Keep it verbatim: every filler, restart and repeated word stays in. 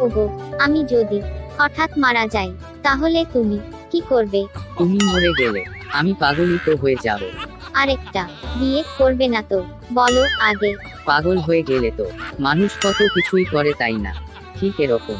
ওগো, আমি যদি হঠাৎ মারা যাই তাহলে তুমি কি করবে? তুমি মরে গেলে আমি পাগলই তো হয়ে যাব। আরেকটা বিয়ে করবে না তো? বলো আগে। পাগল হয়ে গেলে তো মানুষ কত কিছুই করে, তাই না? ঠিক এরকম।